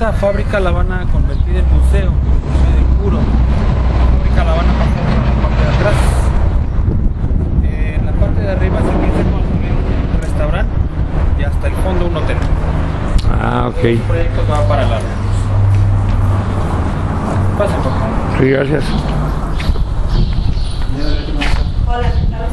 esta fábrica la van a convertir en museo, de puro. La fábrica la van a pasar por la parte de atrás. En la parte de arriba se piensa construir un restaurante y hasta el fondo un hotel. Ah, ok. El proyecto va para largo. Pasen, por favor. Sí, gracias. Hola,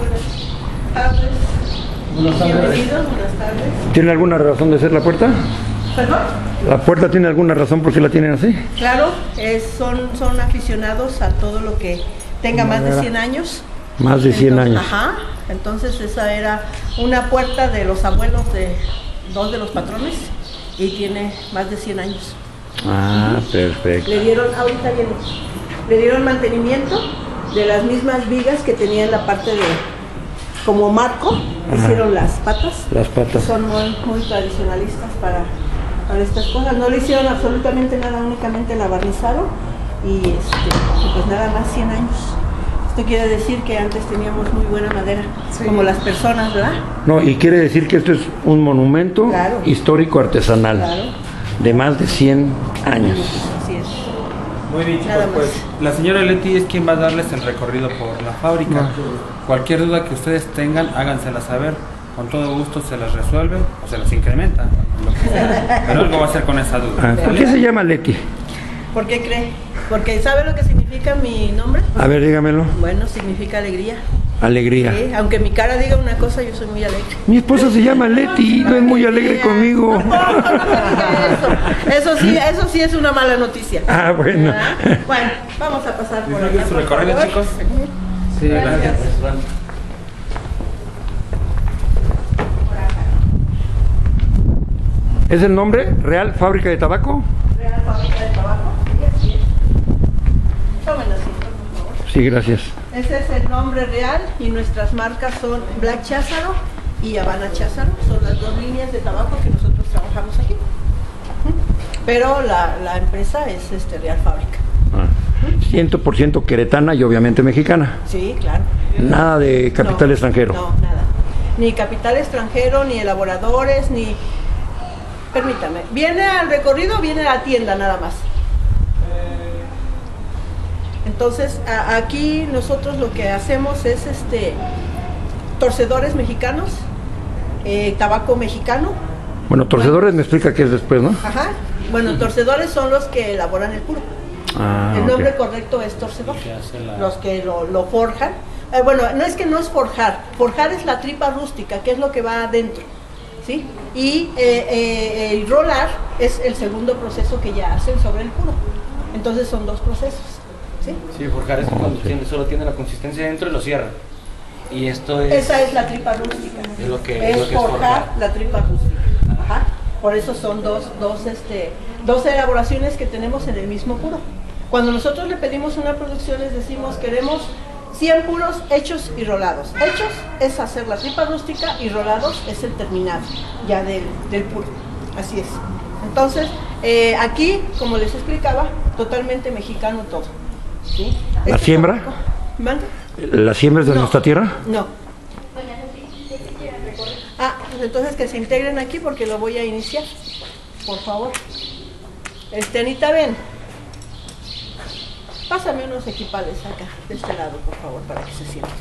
Buenas tardes. bienvenidos, buenas tardes. ¿Tiene alguna razón de ser la puerta? ¿Perdón? ¿La puerta tiene alguna razón por qué la tienen así? Claro, son aficionados a todo lo que tenga más de 100 años. Más de 100 años. Ajá, entonces esa era una puerta de los abuelos de dos de los patrones y tiene más de 100 años. Ah, perfecto. Le dieron, ahorita viene, le dieron mantenimiento de las mismas vigas que tenía en la parte de, como marco, hicieron las patas. Las patas. Son muy tradicionalistas para estas cosas. No le hicieron absolutamente nada, únicamente la barnizaron y pues nada más 100 años. Esto quiere decir que antes teníamos muy buena madera, como las personas, ¿verdad? No, y quiere decir que esto es un monumento Claro. histórico artesanal Claro. de más de 100 años. Así es. Muy bien, chicos, Nada más. pues la señora Leti es quien va a darles el recorrido por la fábrica. Cualquier duda que ustedes tengan, hágansela saber. Con todo gusto se las resuelve o se las incrementa, lo que sea. Pero algo va a hacer con esa duda. Ah, ¿por qué se llama Leti? ¿Por qué cree? Porque ¿sabe lo que significa mi nombre? A ver, dígamelo. Bueno, significa alegría. Alegría. Sí, aunque mi cara diga una cosa, yo soy muy alegre. Mi esposa se llama Leti y no es muy alegre conmigo. Eso sí es una mala noticia. Ah, bueno. ¿Verdad? Bueno, vamos a pasar por acá. ¿Disfruten su por recorrido, favor. chicos? Sí, Gracias. ¿Es el nombre? ¿Real Fábrica de Tabaco? Real Fábrica de Tabaco. Sí, así es. Tomen asiento, por favor. Sí, gracias. Ese es el nombre real y nuestras marcas son Black Cházaro y Habana Cházaro. Son las dos líneas de tabaco que nosotros trabajamos aquí. Pero la empresa es Real Fábrica. 100% queretana y obviamente mexicana. Sí, claro. Nada de capital No, extranjero. No, nada. Ni capital extranjero, ni elaboradores, ni... Permítame. ¿Viene al recorrido o viene a la tienda nada más? Entonces, aquí nosotros lo que hacemos es torcedores mexicanos, tabaco mexicano. Bueno, torcedores me explica qué es después, ¿no? Ajá. Bueno, torcedores son los que elaboran el puro. Ah, El ok. nombre correcto es torcedor. Los que lo forjan. Bueno, no es que no es forjar. Forjar es la tripa rústica, que es lo que va adentro. ¿Sí? Y el rolar es el segundo proceso que ya hacen sobre el puro. Entonces son dos procesos. ¿Sí? Sí, forjar es cuando solo tiene la consistencia dentro y lo cierra. Y esto es... Esa es la tripa rústica. Es lo que es es forjar forjar. la tripa rústica. Ajá. Por eso son dos elaboraciones que tenemos en el mismo puro. Cuando nosotros le pedimos una producción, les decimos queremos 100 puros hechos y rolados. Hechos es hacer la tripa rústica y rolados es el terminado ya del puro. Así es. Entonces, aquí, como les explicaba, totalmente mexicano todo. ¿Sí? ¿La siembra? ¿Manda? ¿La siembra es de No. nuestra tierra? No. Ah, pues entonces que se integren aquí porque lo voy a iniciar. Por favor. Anita, ven. Pásame unos equipales acá, de este lado, por favor, para que se sienten.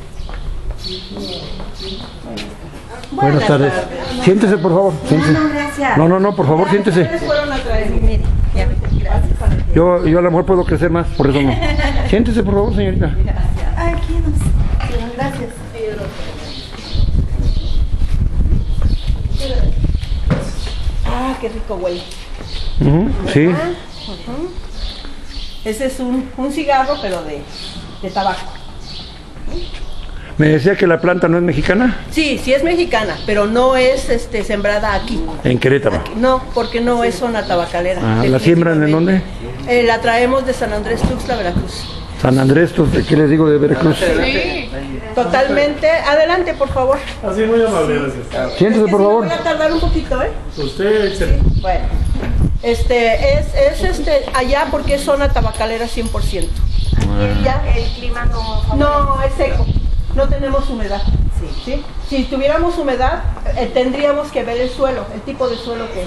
Buenas tardes. Siéntese, por favor. Siéntese. No, gracias. No, por favor, siéntese. Ustedes fueron a traer, mire, ya, gracias. Yo a lo mejor puedo crecer más, por eso no. Siéntese, por favor, señorita. Aquí nos. Gracias. Ah, qué rico huele. Sí. Ujú. Ese es un cigarro, pero de tabaco. Me decía que la planta no es mexicana. Sí, sí es mexicana, pero no es sembrada aquí. En Querétaro. No, porque no es zona tabacalera. Ah, ¿la siembran en dónde? La traemos de San Andrés Tuxtla, Veracruz. San Andrés, ¿qué les digo de Veracruz? Sí, totalmente. Adelante, por favor. Así, muy amable, gracias. Siéntese, por Sí, favor. voy a tardar un poquito, ¿eh? Usted, Bueno, es allá porque es zona tabacalera 100%. Aquí ¿Ya? el clima como... No, es seco. No tenemos humedad. ¿Sí? Si tuviéramos humedad, tendríamos que ver el suelo, el tipo de suelo que es.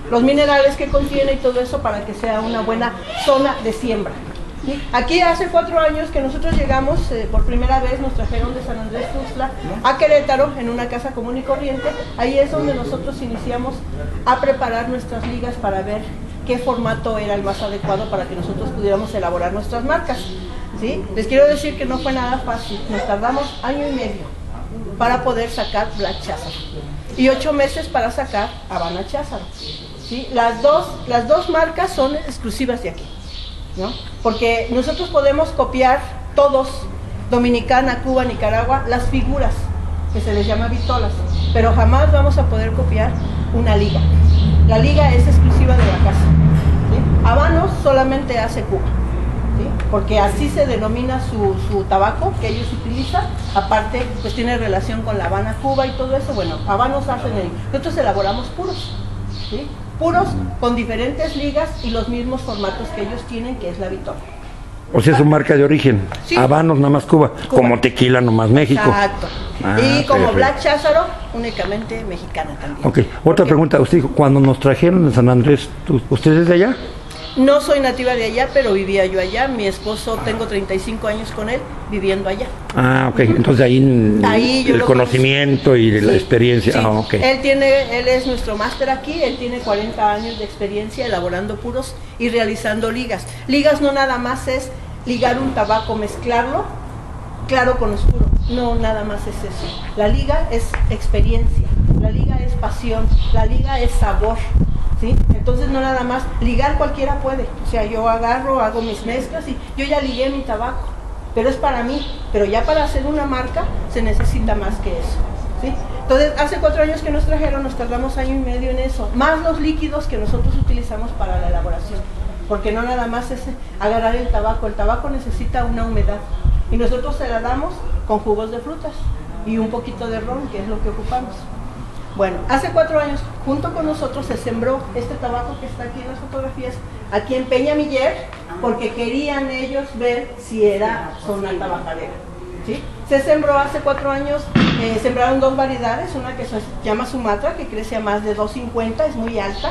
los minerales que contiene y todo eso para que sea una buena zona de siembra. ¿Sí? Aquí hace 4 años que nosotros llegamos, por primera vez nos trajeron de San Andrés Tuxtla a Querétaro en una casa común y corriente. Ahí es donde nosotros iniciamos a preparar nuestras ligas para ver qué formato era el más adecuado para que nosotros pudiéramos elaborar nuestras marcas. ¿Sí? Les quiero decir que no fue nada fácil, nos tardamos 1 año y medio para poder sacar Black Cházaro y 8 meses para sacar Habana Cházaro. ¿Sí? Las dos marcas son exclusivas de aquí, ¿no? Porque nosotros podemos copiar todos, Dominicana, Cuba, Nicaragua, las figuras que se les llama vitolas, pero jamás vamos a poder copiar una liga. La liga es exclusiva de la casa. ¿Sí? Habanos solamente hace Cuba, ¿sí? Porque así se denomina su tabaco que ellos utilizan. Aparte, pues tiene relación con la Habana, Cuba y todo eso. Bueno, habanos hacen nosotros elaboramos puros, ¿sí? Puros con diferentes ligas y los mismos formatos que ellos tienen, que es la vitola. O sea, es su marca de origen. Sí. Habanos nada más Cuba, como tequila nomás México. Exacto. Y como Black Cházaro, únicamente mexicana también. Ok, otra pregunta. Usted dijo, cuando nos trajeron de San Andrés, ¿usted es de allá? No soy nativa de allá, pero vivía yo allá. Mi esposo, tengo 35 años con él, viviendo allá. Ah, ok. Entonces ahí yo el conocimiento y la experiencia. Sí. Ah, okay. Él es nuestro máster aquí, él tiene 40 años de experiencia elaborando puros y realizando ligas. Ligas no nada más es ligar un tabaco, mezclarlo claro con oscuro. No, nada más es eso. La liga es experiencia, la liga es pasión, la liga es sabor. ¿Sí? Entonces no nada más, ligar cualquiera puede, o sea, yo agarro, hago mis mezclas y yo ya ligué mi tabaco, pero es para mí, pero ya para hacer una marca se necesita más que eso, ¿sí? Entonces hace 4 años que nos trajeron, nos tardamos 1 año y medio en eso, más los líquidos que nosotros utilizamos para la elaboración, porque no nada más es agarrar el tabaco necesita una humedad y nosotros se la damos con jugos de frutas y un poquito de ron, que es lo que ocupamos. Bueno, hace 4 años, junto con nosotros se sembró este tabaco que está aquí en las fotografías, aquí en Peña Miller, porque querían ellos ver si era zona tabacalera. ¿Sí? Se sembró hace 4 años, sembraron 2 variedades, una que se llama Sumatra, que crece a más de 250, es muy alta.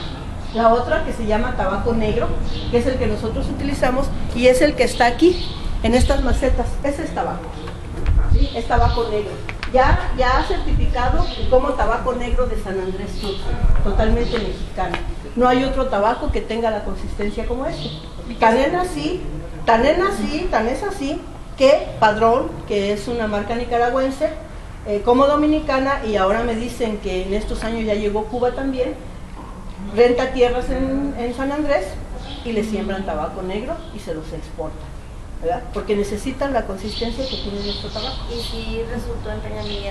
La otra que se llama tabaco negro, que es el que nosotros utilizamos y es el que está aquí, en estas macetas. Ese es tabaco, ¿sí? Es tabaco negro. Ya certificado como tabaco negro de San Andrés Tuxtla, totalmente mexicano. No hay otro tabaco que tenga la consistencia como este. Tan es así que Padrón, que es una marca nicaragüense, como dominicana, y ahora me dicen que en estos años ya llegó Cuba también, renta tierras en San Andrés y le siembran tabaco negro y se los exportan, ¿verdad? Porque necesitan la consistencia que tiene nuestro tabaco. ¿Y si resultó en Peña Milla?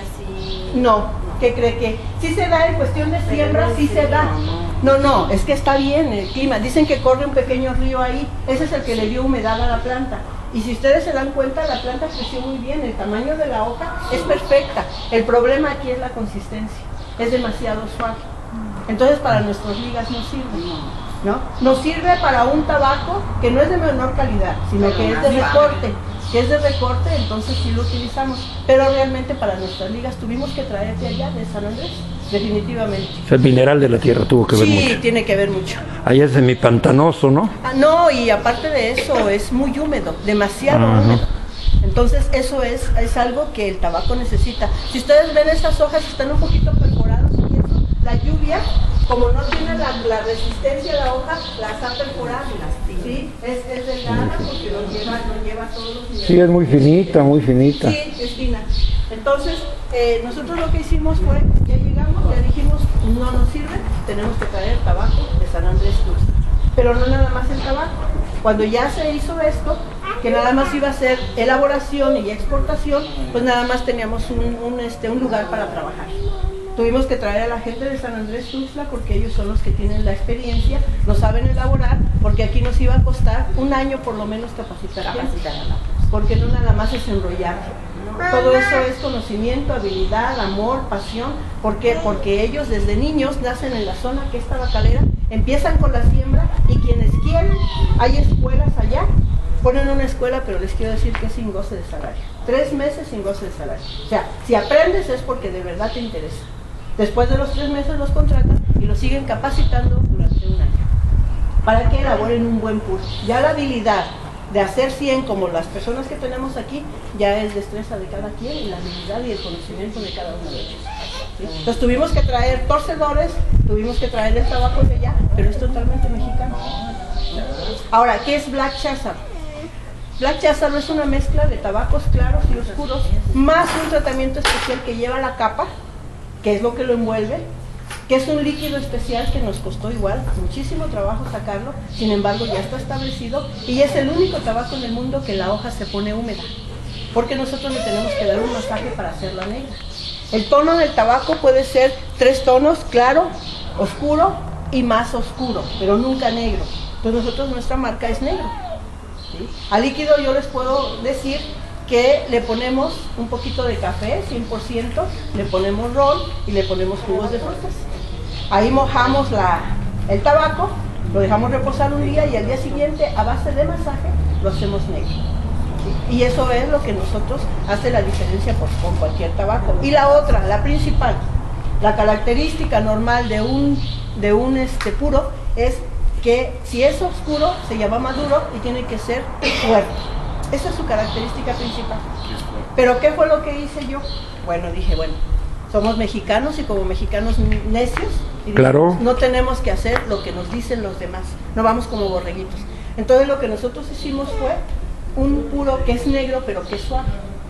No, ¿qué cree que? Sí se da en cuestión de siembra, sí se da. No, es que está bien el clima. Dicen que corre un pequeño río ahí, ese es el que le dio humedad a la planta. Y si ustedes se dan cuenta, la planta creció muy bien, el tamaño de la hoja es perfecta. El problema aquí es la consistencia, es demasiado suave. Entonces para nuestras ligas no sirve, ¿no? Nos sirve para un tabaco que no es de menor calidad, sino que es de recorte. Que es de recorte, entonces sí lo utilizamos. Pero realmente para nuestras ligas tuvimos que traer de allá, de San Andrés, definitivamente. O sea, el mineral de la tierra tuvo que ver mucho. Sí, tiene que ver mucho. Ahí es semipantanoso, ¿no? No, y aparte de eso, es muy húmedo, demasiado húmedo. Entonces eso es algo que el tabaco necesita. Si ustedes ven esas hojas, están un poquito perforadas y eso, la lluvia, como no tiene la resistencia a la hoja, la está perforando. ¿Sí? Es delgada porque lo lleva todos los niveles. Sí, es muy finita, muy finita. Sí, es fina. Entonces, nosotros lo que hicimos fue, ya llegamos, ya dijimos, no nos sirve, tenemos que traer tabaco de San Andrés Tuxtla. Pero no nada más el tabaco. Cuando ya se hizo esto, que nada más iba a ser elaboración y exportación, pues nada más teníamos un lugar para trabajar. Tuvimos que traer a la gente de San Andrés Tuxtla porque ellos son los que tienen la experiencia, lo saben elaborar, porque aquí nos iba a costar 1 año por lo menos capacitar, porque no nada más es enrollar. Todo eso es conocimiento, habilidad, amor, pasión. ¿Por qué? Porque ellos desde niños nacen en la zona que es tabacalera, empiezan con la siembra y quienes quieren, hay escuelas allá, ponen una escuela, pero les quiero decir que es sin goce de salario. 3 meses sin goce de salario. O sea, si aprendes es porque de verdad te interesa. Después de los 3 meses los contratan y los siguen capacitando durante un año para que elaboren un buen puro. Ya la habilidad de hacer 100 como las personas que tenemos aquí ya es destreza de cada quien y la habilidad y el conocimiento de cada uno de ellos. ¿Sí? Entonces tuvimos que traer torcedores, tuvimos que traer el tabaco de allá, pero es totalmente mexicano. Ahora, ¿qué es Black Cházaro? Black Cházaro es una mezcla de tabacos claros y oscuros, más un tratamiento especial que lleva la capa, que es lo que lo envuelve, que es un líquido especial que nos costó igual muchísimo trabajo sacarlo, sin embargo ya está establecido y es el único tabaco en el mundo que la hoja se pone húmeda, porque nosotros le tenemos que dar un masaje para hacerla negra. El tono del tabaco puede ser 3 tonos, claro, oscuro y más oscuro, pero nunca negro. Entonces nosotros, nuestra marca es negro. ¿Sí? Al líquido yo les puedo decir que le ponemos un poquito de café, 100%, le ponemos ron y le ponemos jugos de frutas. Ahí mojamos el tabaco, lo dejamos reposar un día y al día siguiente, a base de masaje, lo hacemos negro. ¿Sí? Y eso es lo que nosotros hace la diferencia con cualquier tabaco. Y la otra, la principal, la característica normal de un puro es que si es oscuro se llama maduro y tiene que ser fuerte. Esa es su característica principal. Pero ¿qué fue lo que hice yo? Bueno, dije, somos mexicanos y como mexicanos necios, y claro, no tenemos que hacer lo que nos dicen los demás, no vamos como borreguitos. Entonces lo que nosotros hicimos fue un puro que es negro pero que es suave.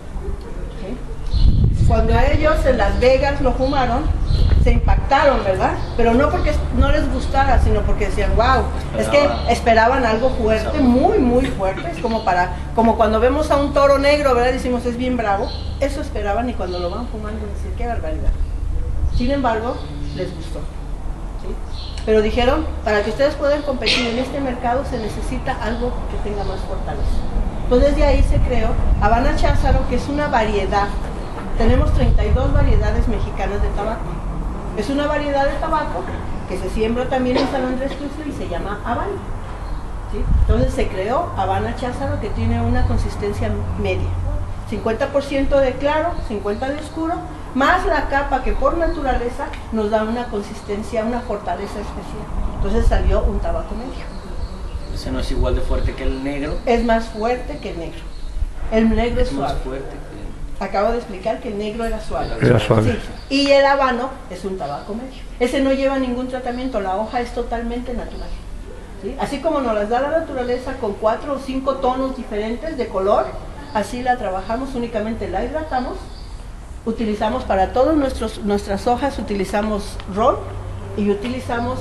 ¿Sí? Cuando a ellos en Las Vegas lo fumaron, se impactaron, ¿verdad? Pero no porque no les gustara, sino porque decían, wow, es que esperaban algo fuerte, muy, muy fuerte. Es como cuando vemos a un toro negro, ¿verdad? Decimos, es bien bravo. Eso esperaban y cuando lo van fumando, decían, qué barbaridad. Sin embargo, les gustó. ¿Sí? Pero dijeron, para que ustedes puedan competir en este mercado se necesita algo que tenga más fortaleza. Entonces de ahí se creó Habana Cházaro, que es una variedad. Tenemos 32 variedades mexicanas de tabaco. Es una variedad de tabaco que se siembra también en San Andrés Tuxtla y se llama Habana. ¿Sí? Entonces se creó Habana Cházaro, que tiene una consistencia media. 50% de claro, 50% de oscuro, más la capa que por naturaleza nos da una consistencia, una fortaleza especial. Entonces salió un tabaco medio. Ese no es igual de fuerte que el negro. Es más fuerte que el negro. El negro es suave. Más fuerte que... Acabo de explicar que el negro era suave. Era suave. Sí. Y el habano es un tabaco medio. Ese no lleva ningún tratamiento, la hoja es totalmente natural. ¿Sí? Así como nos las da la naturaleza con 4 o 5 tonos diferentes de color, así la trabajamos, únicamente la hidratamos. Utilizamos para todas nuestras hojas, utilizamos ron y utilizamos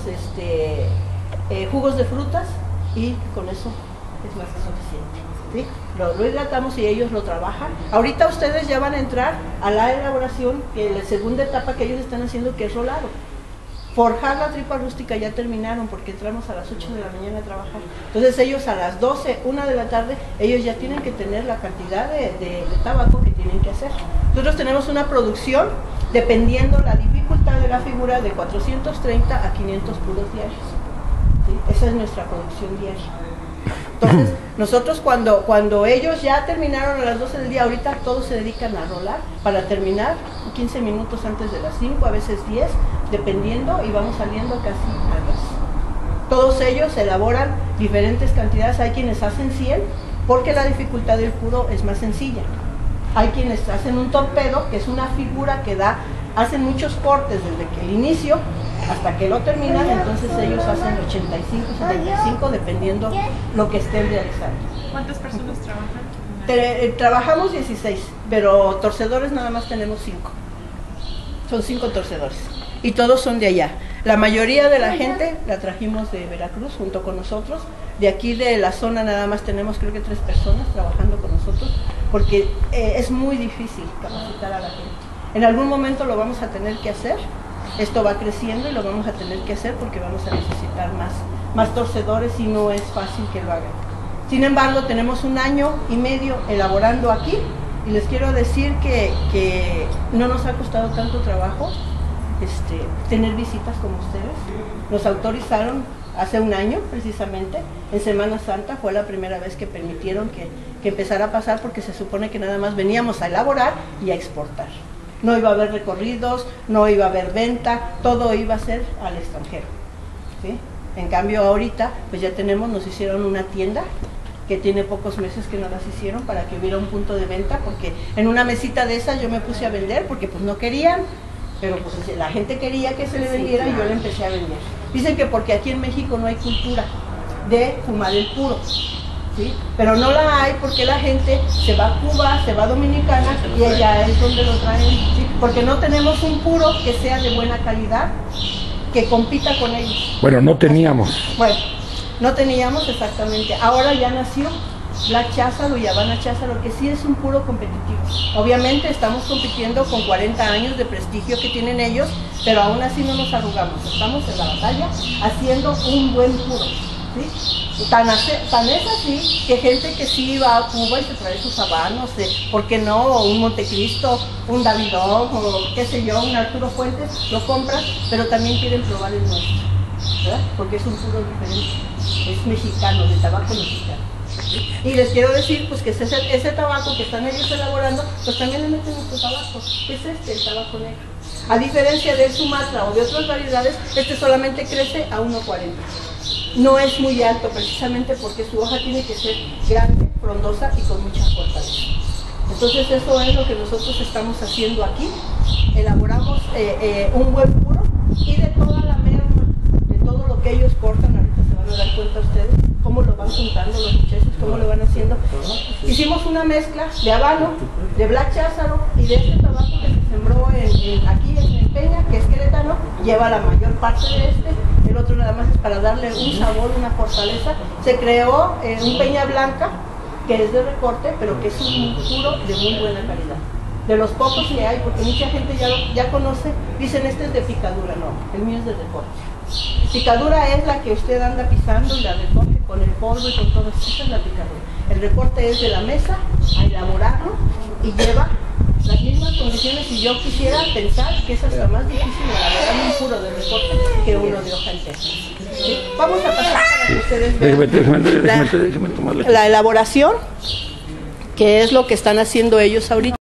jugos de frutas y con eso es más que suficiente. ¿Sí? Lo hidratamos y ellos lo trabajan. Ahorita ustedes ya van a entrar a la elaboración, que la segunda etapa que ellos están haciendo, que es rolado. Forjar la tripa rústica ya terminaron porque entramos a las 8 de la mañana a trabajar. Entonces ellos a las 12, 1 de la tarde, ellos ya tienen que tener la cantidad de tabaco que tienen que hacer. Nosotros tenemos una producción, dependiendo la dificultad de la figura, de 430 a 500 puros diarios. ¿Sí? Esa es nuestra producción diaria. Entonces, nosotros cuando ellos ya terminaron a las 12 del día, ahorita todos se dedican a rolar para terminar 15 minutos antes de las 5, a veces 10, dependiendo, y vamos saliendo casi a las. Todos ellos elaboran diferentes cantidades, hay quienes hacen 100, porque la dificultad del puro es más sencilla. Hay quienes hacen un torpedo, que es una figura que hacen muchos cortes desde que el inicio hasta que lo terminan, entonces ellos hacen 85, 75, dependiendo lo que estén realizando. ¿Cuántas personas trabajan? Trabajamos 16, pero torcedores nada más tenemos 5. Son 5 torcedores y todos son de allá. La mayoría de la gente la trajimos de Veracruz junto con nosotros. De aquí de la zona nada más tenemos creo que 3 personas trabajando con nosotros, porque es muy difícil capacitar a la gente. En algún momento lo vamos a tener que hacer. Esto va creciendo y lo vamos a tener que hacer porque vamos a necesitar más torcedores y no es fácil que lo hagan. Sin embargo, tenemos 1 año y medio elaborando aquí y les quiero decir que no nos ha costado tanto trabajo tener visitas como ustedes. Nos autorizaron hace 1 año precisamente, en Semana Santa fue la primera vez que permitieron que empezara a pasar, porque se supone que nada más veníamos a elaborar y a exportar. No iba a haber recorridos, no iba a haber venta, todo iba a ser al extranjero, ¿sí? En cambio ahorita, pues ya tenemos, nos hicieron una tienda que tiene pocos meses que no las hicieron para que hubiera un punto de venta, porque en una mesita de esas yo me puse a vender porque pues no querían, pero pues la gente quería que se le vendiera y yo le empecé a vender. Dicen que porque aquí en México no hay cultura de fumar el puro, ¿sí? Pero no la hay porque la gente se va a Cuba, se va a Dominicana y allá es donde lo traen, ¿sí? Porque no tenemos un puro que sea de buena calidad, que compita con ellos. Bueno, no teníamos. Bueno, no teníamos exactamente. Ahora ya nació Black Cházaro y Habana Cházaro, que sí es un puro competitivo. Obviamente estamos compitiendo con 40 años de prestigio que tienen ellos, pero aún así no nos arrugamos. Estamos en la batalla haciendo un buen puro, ¿sí? Tan es así que gente que sí va a Cuba y se trae sus habanos, ¿por qué no? Un Montecristo, un Davidón, o qué sé yo, un Arturo Fuentes, lo compras, pero también quieren probar el nuestro, ¿verdad? Porque es un puro diferente, es mexicano, de tabaco mexicano. ¿Sí? Y les quiero decir pues que ese tabaco que están ellos elaborando, pues también le meten nuestro tabaco, es el tabaco negro. A diferencia del Sumatra o de otras variedades, este solamente crece a 1.40. No es muy alto precisamente porque su hoja tiene que ser grande, frondosa y con mucha fortaleza. Entonces eso es lo que nosotros estamos haciendo aquí. Elaboramos un buen puro y de toda la merma, de todo lo que ellos cortan, ahorita se van a dar cuenta ustedes cómo lo van juntando los muchachos, cómo lo van haciendo. Hicimos una mezcla de habano, de Black Cházaro y de este tabaco que se sembró aquí en Peña, que es queretano, lleva la mayor parte de el otro nada más es para darle un sabor, una fortaleza. Se creó un Peña Blanca, que es de recorte, pero que es un puro de muy buena calidad. De los pocos que hay, porque mucha gente ya conoce, dicen este es de picadura, no, el mío es de recorte. Picadura es la que usted anda pisando y la recoge con el polvo y con todo eso, esa es la picadura. El recorte es de la mesa a elaborarlo y lleva las mismas condiciones, y yo quisiera pensar que es hasta más difícil elaborar un puro de recorte que uno de hoja entera. ¿Sí? Vamos a pasar para que ustedes vean la elaboración, que es lo que están haciendo ellos ahorita.